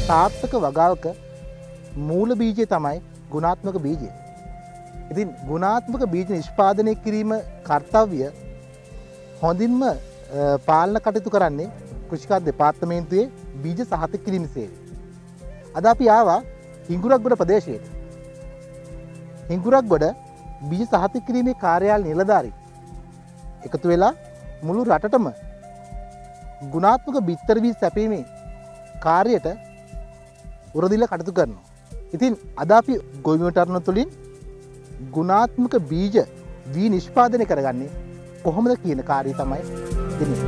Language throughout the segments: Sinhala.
සාර්ථක වගාවක මූල බීජය තමයි ගුණාත්මක බීජය. ඉතින් ගුණාත්මක බීජ නිෂ්පාදනය කිරීම කාර්යය හොඳින්ම පාලන කටයුතු කරන්නේ කෘෂිකාර්ය දෙපාර්තමේන්තුවේ බීජ සහතික කිරීම සේවය. අද අපි ආවා හිඟුරක්ගොඩ ප්‍රදේශයට. හිඟුරක්ගොඩ බීජ සහතික කිරීමේ කාර්යාලය නිලධාරී එකතු වෙලා මුළු රටටම ගුණාත්මක බිත්තර බීජ සැපීමේ කාර්යයට උරදිල්ල කටයුතු කරනවා. ඉතින් අද අපි ගොවිමටරණ තුළින් ගුණාත්මක බීජ වී නිෂ්පාදනය කරගන්නේ කොහොමද කියන කාර්යය තමයි දෙන්නේ.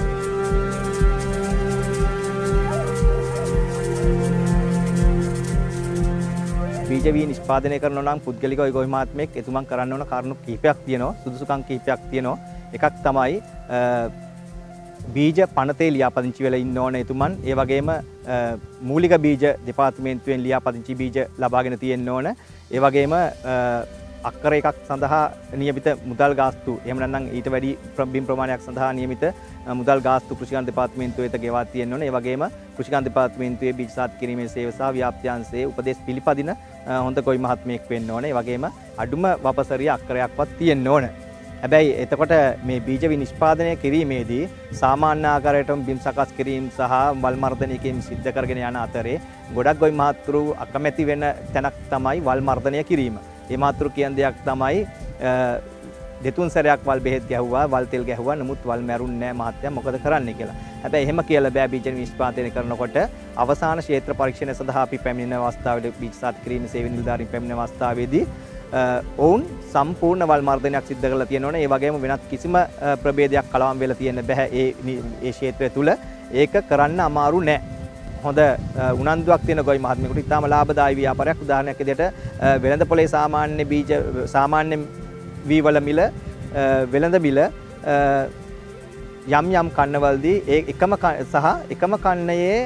බීජ වී නිෂ්පාදනය කරනවා නම් පුද්ගලික ගොවි මහත්මයෙක් එතුමන් කරන්න ඕන කරුණු කිහිපයක් තියෙනවා. සුදුසුකම් කිහිපයක් තියෙනවා. එකක් තමයි බීජ පනතේ ලියාපදිංචි වෙලා ඉන්න ඕන එතුමන්. ඒ වගේම මූලික බීජ දෙපාර්තමේන්තුවෙන් ලියාපදිංචි බීජ ලබාගෙන තියෙන්න ඕන. ඒ වගේම අක්කර එකක් සඳහා නියමිත මුදල් ගාස්තු එහෙම නැත්නම් ඊට වැඩි බිම් ප්‍රමාණයක් සඳහා නියමිත මුදල් ගාස්තු කෘෂිකාර්ය දෙපාර්තමේන්තුව වෙත ගෙවා තියෙන්න ඕන. ඒ වගේම කෘෂිකාර්ය දෙපාර්තමේන්තුවේ බීජ සාත් කිරීමේ සේව සහ ව්‍යාප්තිංශයේ උපදෙස් පිළිපදින හොඳ ගොවි මහත්මයෙක් වෙන්න ඕන. ඒ වගේම අඩුම වපසරිය අක්කරයක්වත් තියෙන්න ඕන. හැබැයි එතකොට මේ බීජ නිෂ්පාදනය කිරීමේදී සාමාන්‍ය ආකාරයටම බිම් සකස් කිරීම සහ වල් මර්ධනය කිරීම සිද්ධ කරගෙන යන අතරේ ගොඩක් ගොවි මහත්තුරු අකමැති වෙන තැනක් තමයි වල් මර්ධනය කිරීම. මේ මාතෘ කියන දෙයක් තමයි දෙතුන් සැරයක් වල් බෙහෙත් ගැහුවා වල් තෙල් ගැහුවා නමුත් වල් මැරුන්නේ නැහැ මහත්තයා මොකද කරන්නේ කියලා. හැබැයි එහෙම කියලා බෑ බීජ නිෂ්පාදනය කරනකොට අවසාන ක්ෂේත්‍ර පරීක්ෂණය සඳහා අපි පැමිණෙන අවස්ථාවේදී බීජ සාත් කිරීමේ සේවය නිලධාරීන් පැමිණෙන අවස්ථාවේදී ඔවුන් සම්පූර්ණ වල් මර්ධනයක් සිද්ධ කරලා තියෙනවනේ. ඒ වගේම වෙනත් කිසිම ප්‍රභේදයක් කලවම් වෙලා තියෙන්න බෑ ඒ ක්ෂේත්‍රය තුල. ඒක කරන්න අමාරු නෑ. හොඳ උනන්දුවක් තියෙන ගොවි මහත්මයෙකුට ඉතාම ලාභදායී ව්‍යාපාරයක්. උදාහරණයක් විදිහට වෙළඳ පොලේ සාමාන්‍ය බීජ සාමාන්‍ය වී වල මිල වෙළඳ මිල යම් කන්නවලදී ඒ එකම කන්නයේ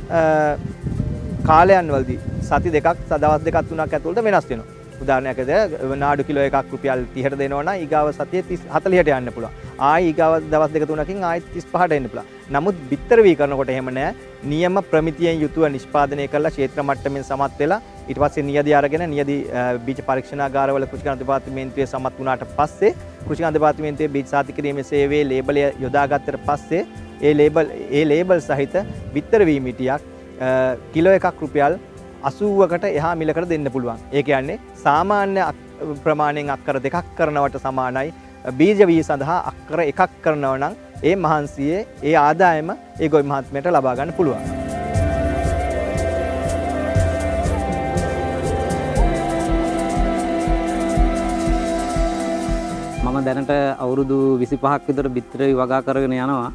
කාලයන් වලදී සති දෙකක් දවස් දෙකක් තුනක් ඇතුළත වෙනස් වෙනවා. උදාහරණයක් විදිහට නාඩු කිලෝ එකක් රුපියල් 30ට දෙනවා නම් ඊගාව සතියේ 40ට යන්න පුළුවන්. ආයි ඊගාව දවස් දෙක තුනකින් ආයි 35ට එන්න පුළුවන්. නමුත් බිත්තර වී කරනකොට එහෙම නෑ. නියම ප්‍රමිතියෙන් යුතුව නිෂ්පාදනය කරලා ක්ෂේත්‍ර මට්ටමින් සමත් වෙලා ඊට පස්සේ නියදි අරගෙන නියදි බීජ පරීක්ෂණාගාරවල කෘෂිකාර්ය දෙපාර්තමේන්තුවේ සමත් වුණාට පස්සේ කෘෂිකාර්ය දෙපාර්තමේන්තුවේ බීජ සාති කිරීමේ සේවයේ ලේබලය යොදාගත්තට පස්සේ ඒ ලේබල් සහිත බිත්තර වී මිටියක් කිලෝ එකක් රුපියල් 80කට එහා මිලකට දෙන්න පුළුවන්. ඒ කියන්නේ සාමාන්‍ය ප්‍රමාණයෙන් අක්කර දෙකක් කරනවට සමානයි. බීජ වී සඳහා අක්කර එකක් කරනවා නම් ඒ මහන්සියේ ඒ ආදායම ඒ ගොවි මහත්මයට ලබා ගන්න පුළුවන්. මම දැනට අවුරුදු 25ක් විතර බිත්තර වගා කරගෙන යනවා.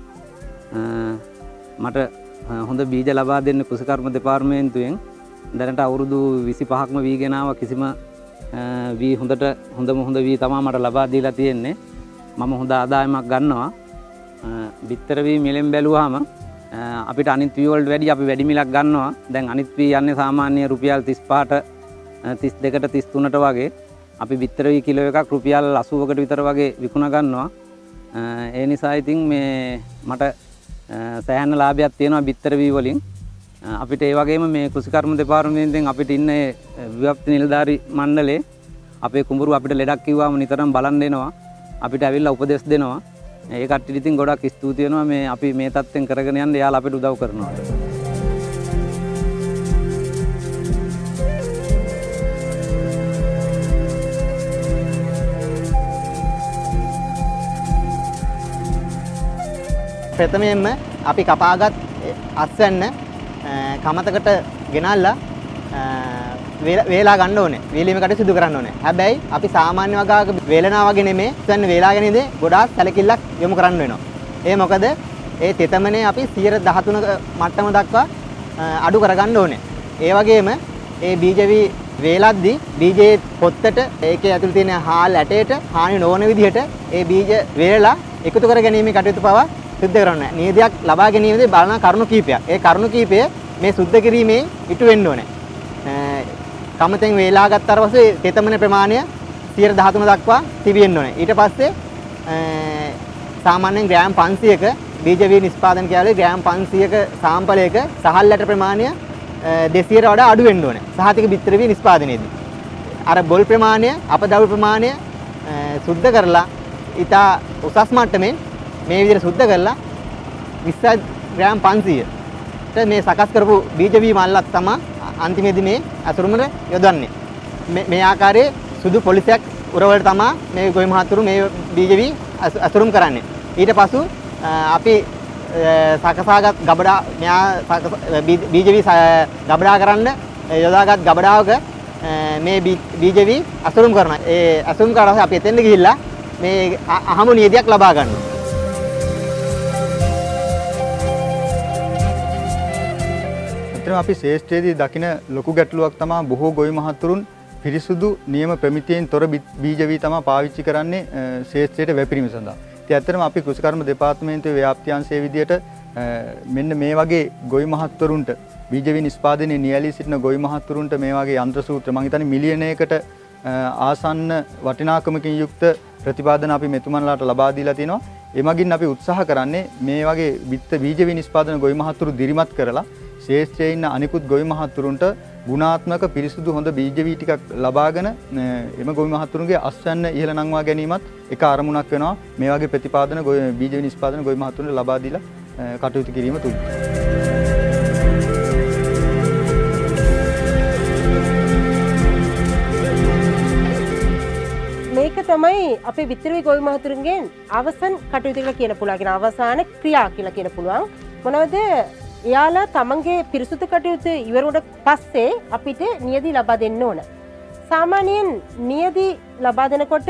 මට හොඳ බීජ ලබා දෙන්න කෘෂිකර්ම දෙපාර්තමේන්තුවෙන් දැනට අවුරුදු 25ක්ම වී ගෙනාවා. කිසිම වී හොඳ වී තමයි මට ලබා දීලා තියෙන්නේ. මම හොඳ ආදායමක් ගන්නවා. බිත්තර වී මිලෙන් බැලුවාම අපිට අනිත් වී වලට වැඩි අපි වැඩි මිලක් ගන්නවා. දැන් අනිත් වී යන්නේ සාමාන්‍ය රුපියල් 35ට 32ට 33ට වගේ. අපි බිත්තර වී කිලෝ එකක් රුපියල් 80කට විතර වගේ විකුණ ගන්නවා. ඒ නිසා ඉතින් මේ මට සෑහෙන ලාභයක් තියෙනවා බිත්තර වී වලින්. අපිට ඒ වගේම මේ කෘෂිකර්ම දෙපාර්තමේන්තුවෙන් අපිට ඉන්න ව්‍යාප්ති නිලධාරී මණ්ඩලේ අපේ කුඹුරු අපිට ලෙඩක් කිව්වම නිතරම බලන් දෙනවා. අපිට ඇවිල්ලා උපදෙස් දෙනවා. ඒ කට්ටියට ඉතින් ගොඩක් ස්තුති වෙනවා මේ අපි මේ තත්ත්වෙන් කරගෙන යන්න එයාලා අපිට උදව් කරනවා. ප්‍රථමයෙන්ම අපි කපාගත් අස්වැන්න කමතකට ගෙනල්ලා වේලා ගන්න ඕනේ. වේලීම කටයුතු සිදු කරන්න ඕනේ. හැබැයි අපි සාමාන්‍ය වගාවක වේලනා වගේ නෙමෙයි අස්වැන්න වේලාගෙන ඉඳේ ගොඩාක් සැලකිල්ලක් යොමු කරන්න වෙනවා. ඒ මොකද ඒ තෙතමනේ අපි 13% මට්ටම දක්වා අඩු කරගන්න ඕනේ. ඒ වගේම ඒ බීජවි වේලද්දී බීජයේ පොත්තට ඒකේ ඇතුළේ තියෙන හාල් ඇටයට හානි නොවන විදිහට ඒ බීජ වේලලා එකතු කර ගැනීමේ කටයුතු පවා සිද්ධ කරනවා. නියදයක් ලබා ගැනීමේදී බලන කරුණු කීපයක්. ඒ කරුණු කීපය මේ සුද්ධ කිරීමේ ඉටු වෙන්න ඕනේ. කමතෙන් වේලා ගත්තාට පස්සේ තෙතමන ප්‍රමාණය 13% දක්වා තිබෙන්න ඕනේ. ඊට පස්සේ සාමාන්‍යයෙන් ග්‍රෑම් 500ක බීජ වී නිෂ්පාදන කියලා ග්‍රෑම් 500ක සාම්පලයක සහල් ඇට ප්‍රමාණය 200ට වඩා අඩු වෙන්න ඕනේ. සහතික බිත්තර වී නිෂ්පාදනයේදී. අර බොල් ප්‍රමාණය, අපද්‍රව්‍ය ප්‍රමාණය සුද්ධ කරලා ඊට උසස් මට්ටමින් මේ විදිහට සුද්ධ කරලා 20 ග්‍රෑම් 500ට මේ සකස් කරපු බීජ වී මල්ලක් තමයි අන්තිමේදී මේ අසුරුමර යොදන්නේ. මේ ආකාරයේ සුදු පොලිසියක් උරවල තමයි මේ ගොවි මහතුරු මේ බීජ වී අසුරුම් කරන්නේ. ඊට පසු අපි සකසාගත් ගබඩා බීජ වී ගබඩා කරන්න යොදාගත් ගබඩාවක මේ බීජ වී අසුරුම් කරනවා. ඒ අසුරුම් කරලා අපි එතෙන්ද ගිහිල්ලා මේ අහමු නියදියක් ලබා ගන්නවා. ඇත්තටම අපි ශේෂ්ත්‍රයේදී දකින ලොකු ගැටලුවක් තමයි බොහෝ ගොවි මහතුරුන් පිරිසුදු නියම ප්‍රමිතියෙන් තොර බීජ වී තමයි පාවිච්චි කරන්නේ ශේෂ්ත්‍රයට වැපිරීම සඳහා. ඉතින් ඇත්තටම අපි කෘෂිකර්ම දෙපාර්තමේන්තුවේ ව්‍යාප්ති අංශයේ විදියට මෙන්න මේ වගේ ගොවි මහත්වරුන්ට බීජ වී නිෂ්පාදනයේ නියැලී සිටින ගොවි මහත්වරුන්ට මේ වගේ යන්ත්‍ර සූත්‍ර මම හිතන්නේ මිලියනයකට ආසන්න වටිනාකමකින් යුක්ත ප්‍රතිපාදන අපි මෙතුමන්ලාට ලබා දීලා තිනවා. ඒ මගින් අපි උත්සාහ කරන්නේ මේ වගේ බීජ වී නිෂ්පාදන ගොවි මහත්වරු දිරිමත් කරලා ශේෂ්ත්‍රයේ ඉන්න අනිකුත් ගොවි මහත්වරුන්ට ගුණාත්මක පිරිසුදු හොඳ බීජ වී ටිකක් ලබාගෙන එම ගොවි මහත්වරුන්ගේ අස්වැන්න ඉහළ නංවා ගැනීමත් එක අරමුණක් වෙනවා. මේ වගේ ප්‍රතිපාදන බීජ වී නිෂ්පාදන ගොවි මහත්වරුන්ට ලබා දීලා කටයුතු කිරීම තුල. මේක තමයි අපේ විතරවි ගොවි මහතුරුන්ගෙන් අවසන් කටයුතු කියලා කියන පුළුවන්. අවසාන ක්‍රියා කියලා කියන පුළුවන්. මොනවද? එයාලා තමන්ගේ පිරිසුදු කටයුතු ඉවරුණට පස්සේ අපිට නියදි ලබා දෙන්න ඕන. සාමාන්‍යයෙන් නියදි ලබා දෙනකොට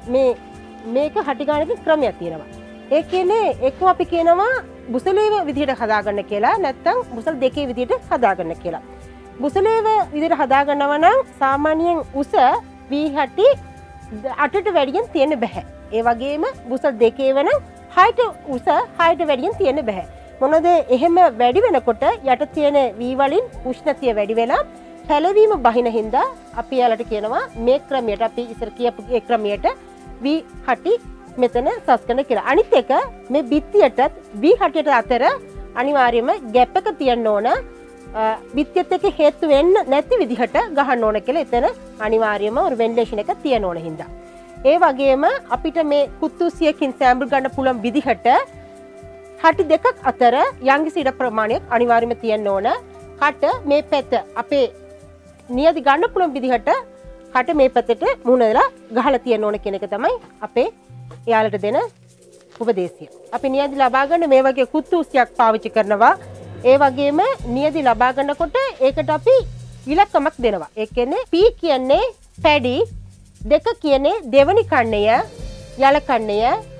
මේක හටිගානකින් ක්‍රමයක් තියෙනවා. ඒ කියන්නේ එක්ක අපි කියනවා බුසලේව විදිහට හදාගන්න කියලා, නැත්නම් බුසල් දෙකේ විදිහට හදාගන්න කියලා. බුසලේව විදිහට හදාගන්නවා නම් සාමාන්‍යයෙන් උස V60 8ට වැඩියෙන් තියෙන්න බෑ. ඒ වගේම බුසල් දෙකේ වෙන height උස 6ට වැඩියෙන් තියෙන්න බෑ. මොනද එහෙම වැඩි වෙනකොට යට තියෙන වී වලින් උෂ්ණතිය වැඩි වෙලා පැලවීම බහින හින්දා අපි යාලට කියනවා මේ ක්‍රමයට අපි ඉස්සර කියපු ඒ ක්‍රමයට V60 මෙතන සස්කන කියලා. අනිත් එක මේ බිත්තියටත් V60ට අතර අනිවාර්යයෙන්ම ગેප් එක තියන්න ඕන. බිත්තියත් එක්ක හේතු වෙන්න නැති විදිහට ගහන්න ඕන කියලා එතන අනිවාර්යයෙන්ම ஒரு වෙන්ටිලේෂන් එක තියන්න ඕන හින්දා. ඒ වගේම අපිට මේ කුත්තුසියකින් සැම්පල් ගන්න පුළුවන් විදිහට හටි දෙකක් අතර යම්කිසි ඉඩ ප්‍රමාණයක් අනිවාර්යයෙන්ම තියන්න ඕන. කට මේ පැත්ත අපේ නියදි ගන්න පුළුවන් විදිහට කට මේ පැත්තට මුහුණලා ගහලා තියන්න ඕන කියන එක තමයි අපේ එයාලට දෙන උපදේශය. අපි නියදි ලබා ගන්න මේ වගේ කුත්තුසියක් පාවිච්චි කරනවා. ඒ වගේම නියදි ලබා ගන්නකොට ඒකට අපි ඉලක්කමක් දෙනවා. ඒ කියන්නේ P කියන්නේ පැඩි, 2 කියන්නේ දෙවනි කන්නය, යල කන්නය,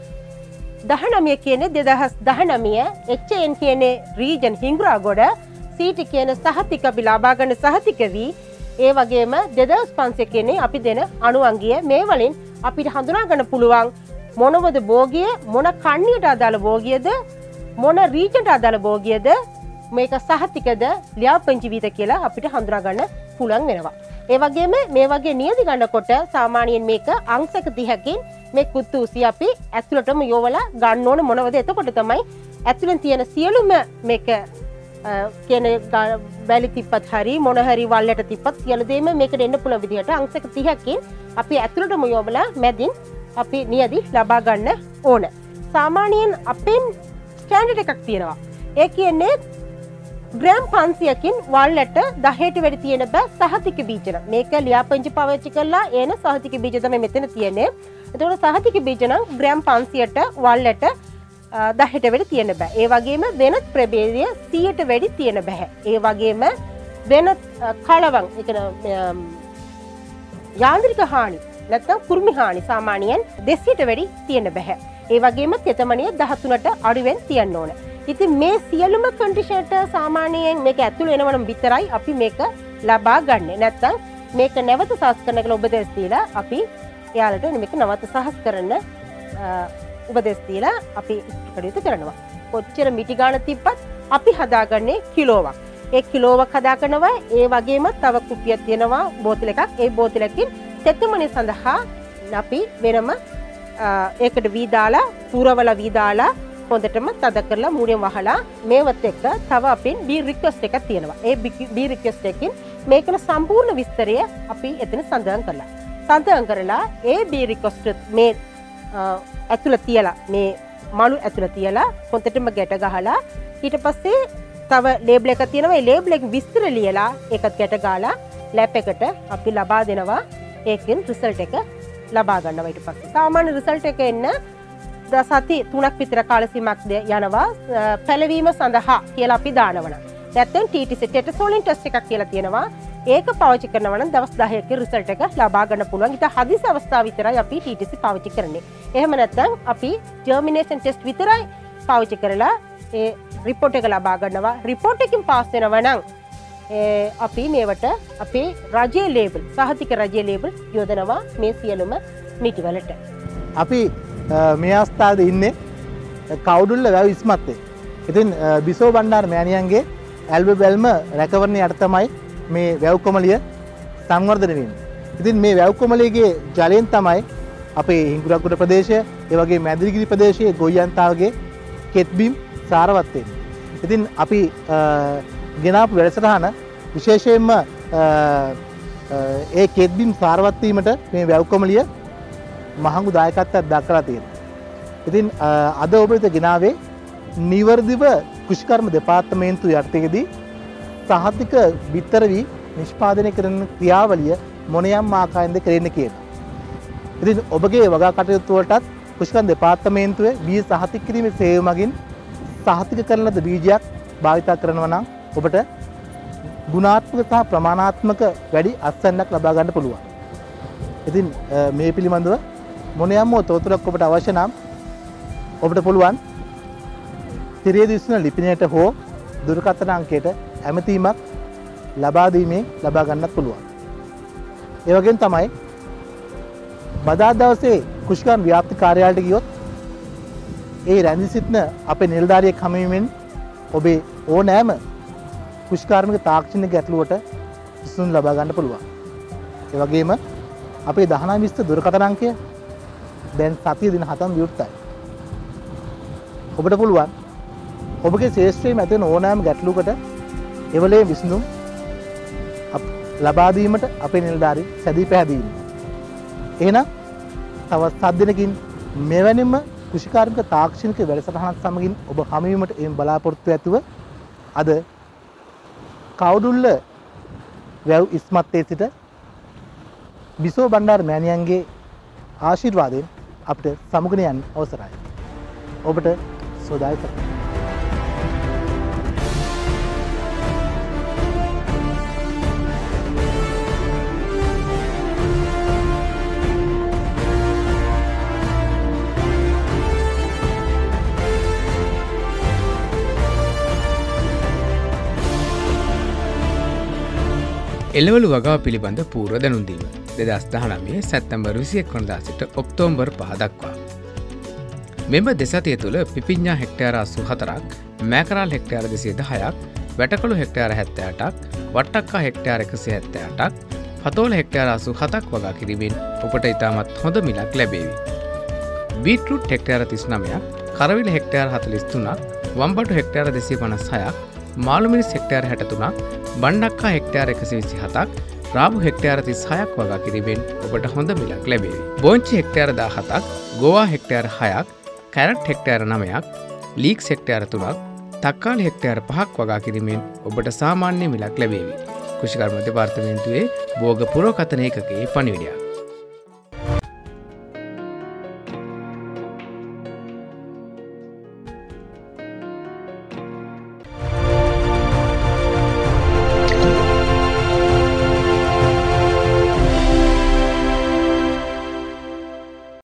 19 කියන්නේ 2019, HN කියන්නේ රීජන් හිඟුරාගොඩ, CT කියන්නේ සහතික අපි ලබා ගන්න සහතික වී, ඒ වගේම 2500 කියන්නේ අපි දෙන අණුවංගිය. මේ වලින් අපිට හඳුනා ගන්න පුළුවන් මොනවද භෝගිය, මොන කන්නියට අදාළ භෝගියද, මොන රීජන්ට අදාළ භෝගියද, මේක සහතිකද, ලියාපදිංචි වීද කියලා අපිට හඳුනා ගන්න පුළුවන් වෙනවා. ඒ වගේම මේ වගේ නියදි ගන්නකොට සාමාන්‍යයෙන් මේක අංශක 30කින් මේ කුත්තුසිය අපි ඇතුළටම යොවලා ගන්න ඕන. මොනවද? එතකොට තමයි ඇතුළෙන් තියෙන සියලුම මේක කියන්නේ බැලි තිප්පත් හරි මොන හරි වල්ලට තිප්පත් සියලු දෙම මේකට එන්න පුළුවන් විදිහට අංශක 30කින් අපි ඇතුළටම යොවලා මැදින් අපි නියදි ලබා ගන්න ඕන. සාමාන්‍යයෙන් අපෙන් ස්ටෑන්ඩඩ් එකක් තියෙනවා. ඒ කියන්නේ ග්‍රෑම් 500කින් වල්ලට 10ට වැඩි තියෙන බෑ සහතික බීජන. මේක ලියාපදිංචි පාවිච්චි කරලා එන සහතික බීජ තමයි මෙතන තියෙන්නේ. එතකොට සහතික බීජ නම් ග්‍රෑම් 500ට වල්ලට 10ට වැඩි තියෙන්න බෑ. ඒ වගේම වෙනත් ප්‍රභේදය 100ට වැඩි තියෙන්න බෑ. ඒ වගේම වෙනත් කලවම් ඒ කියන්නේ යාන්ත්‍රික හානි නැත්නම් කුරුමි හානි සාමාන්‍යයෙන් 200ට වැඩි තියෙන්න බෑ. ඒ වගේම තෙතමනිය 13ට අඩුවෙන් තියන්න ඕන. ඉතින් මේ සියලුම කන්ඩිෂන්ට සාමාන්‍යයෙන් මේක ඇතුළේ එනවනම් විතරයි අපි මේක ලබා ගන්න. නැත්නම් මේක නැවත සහස් කරන්න කියලා උපදෙස් දීලා අපි එයාලට මේක නැවත සහස් කරන්න උපදෙස් දීලා අපි කටයුතු කරනවා. කොච්චර මිටි ගාන තිබ්බත් අපි හදාගන්නේ කිලෝවක්. ඒ කිලෝවක් හදාගන්නවා. ඒ වගේම තව කුප්පියක් තියෙනවා බෝතල් එකක්. ඒ බෝතලකින් තෙතමනිය සඳහා අපි වෙනම ඒකට වී දාලා පුරවල වී දාලා හොඳටම තද කරලා මූණෙන් වහලා මේවත් එක්ක තව අපින් B request එකක් තියෙනවා. ඒ B request එකකින් මේකන සම්පූර්ණ විස්තරය අපි එතන සඳහන් කරලා. සඳහන් කරලා ඒ B request මේ ඇතුළත තියලා මේ මලු ඇතුළත තියලා හොඳටම ගැට ගහලා ඊට පස්සේ තව ලේබල් එකක් තියෙනවා. ඒ ලේබල් එක විස්තර ලියලා ඒකත් ගැට ගහලා ලැබ් එකට අපි ලබා දෙනවා. ඒකෙන් රිසල්ට් එක ලබා ගන්නවා. ඊට පස්සේ සාමාන්‍ය රිසල්ට් එක එන්න සති 3ක් විතර කාල සීමාවක් යනවා පැලවීම සඳහා කියලා අපි දානවා. නැත්නම් TTC ටෙටසෝලින් ටෙස්ට් එකක් කියලා තියෙනවා. ඒක පාවිච්චි කරනවා නම් දවස් 10ක රිසල්ට් එක ලබා ගන්න පුළුවන්. ඊට හදිසි අවස්ථාව විතරයි අපි TTC පාවිච්චි කරන්නේ. එහෙම නැත්නම් අපි ජර්මිනේෂන් ටෙස්ට් විතරයි පාවිච්චි කරලා ඒ රිපෝට් එක ලබා ගන්නවා. රිපෝට් එකකින් පාස් වෙනවා නම් අපි මේවට අපේ රජයේ ලේබල් සහතික රජයේ ලේබල් යොදනවා මේ සියලුම නිතිවලට. අපි මේ අවස්ථාවේ ඉන්නේ කවුඩුල්ල වැව ඉස්මත්තේ. ඉතින් බිසෝ බණ්ඩාර මෑණියන්ගේ ඇල්බම් බැල්ම රැකවරණ යට තමයි මේ වැව් කොමලිය සංවර්ධනය වෙන්නේ. ඉතින් මේ වැව් කොමලියගේ ජලයෙන් තමයි අපේ හිඟුරක්ගොඩ ප්‍රදේශය, ඒ වගේ මැදිරිගිරි ප්‍රදේශයේ ගොයියන්තාවගේ කෙත්බිම් සාරවත් වෙන්නේ. ඉතින් අපි ගෙනාපු වැඩසටහන විශේෂයෙන්ම ඒ කෙත්බිම් සාරවත් වීමට මේ වැව් කොමලිය මහඟු දායකත්වයක් දක්වලා තියෙනවා. ඉතින් අද ඔබ වෙත ගෙනාවේ නිවර්දිව කෘෂිකර්ම දෙපාර්තමේන්තුව යටතේදී සහතික බිත්තර වී නිෂ්පාදනය කරන ක්‍රියාවලිය මොනියම් ආකාරයෙන්ද කරන්න කියලා. ඉතින් ඔබගේ වගා කටයුතු වලටත් කෘෂිකර්ම දෙපාර්තමේන්තුවේ බීජ සහතික කිරීමේ සේවය මගින් සහතික කරන ලද බීජයක් භාවිත කරනවා නම් ඔබට ගුණාත්මක සහ ප්‍රමාණාත්මක වැඩි අත්සන්නක් ලබා ගන්න පුළුවන්. ඉතින් මේ පිළිබඳව මොනියම් තොරතුරක් ඔබට අවශ්‍ය නම් ඔබට පුළුවන් තිරිය දිස්න ලිපිනයට හෝ දුරකථන අංකයට ඇමතීමක් ලබා දීමේ ලබා ගන්නත් පුළුවන්. ඒ වගේම තමයි බදාදා දවසේ කෘෂිකර්ම ව්‍යාප්ති කාර්යාලයට ගියොත් ඒ රැඳී සිටින අපේ නිලධාරියෙක් හමුවීමෙන් ඔබේ ඕනෑම කෘෂිකාර්මික තාක්ෂණික ගැටලුවට විසඳුම් ලබා ගන්න පුළුවන්. ඒ වගේම අපේ 1920 දුරකථන අංකය දැන් සතිය දින 7ම විවෘතයි. ඔබට පුළුවන් ඔබගේ ශේෂ්ත්‍රයේ ඇති වෙන ඕනෑම ගැටලුවකට එවලේ විසඳුම් ලබා දීමට අපේ නිලධාරී සැදී පැහැදී ඉන්නවා. එහෙනම් තවත් 7 දිනකින් මෙවැනිම කෘෂිකාර්මික තාක්ෂණික වැඩසටහනක් සමගින් ඔබ හමු වීමට එම් බලාපොරොත්තු ඇතුව අද කවුඩුල්ල වැව් ඉස්මත්තේ සිට බිසෝ බණ්ඩාර මෑණියන්ගේ ආශිර්වාදයෙන් අපිට සමුගෙන යන්න අවසරයි. ඔබට සෝදායි සතුටුයි. එළවලු වගාව පිළිබඳ පූර්ව දැනුම් දීම 2019 සැප්තැම්බර් 21 වනදා සිට ඔක්තෝබර් 5 දක්වා. මෙම දෙසතිය තුළ පිපිඤ්ඤා හෙක්ටයාර 84ක්, මෑකරාල් හෙක්ටයාර 210ක්, වැටකොළු හෙක්ටයාර 78ක්, වට්ටක්කා හෙක්ටයාර 178ක්, පතෝල හෙක්ටයාර 87ක් වගා කිරීමෙන් ඔබට ඉතාමත් හොඳ මිලක් ලැබේවි. බීට්රූට් හෙක්ටයාර 39ක්, කරවිල හෙක්ටයාර 43ක්, වම්බටු හෙක්ටයාර 256ක්, මාළුමිරිස් හෙක්ටයාර 63ක්, බණ්ඩක්කා හෙක්ටයාර 127ක්, රාබු හෙක්ටයාර 36ක් වගා කිරීමෙන් ඔබට හොඳ මිලක් ලැබේවි. බෝංචි හෙක්ටයාර 17ක්, ගෝවා හෙක්ටයාර 6ක්, කැරට් හෙක්ටයාර 9ක්, ලීක්ස් හෙක්ටයාර 3ක්, තක්කාලි හෙක්ටයාර 5ක් වගා කිරීමෙන් ඔබට සාමාන්‍ය මිලක් ලැබේවි. කෘෂිකර්ම දෙපාර්තමේන්තුවේ භෝග පුරවකථන ඒකකයේ පණිවිඩයක්.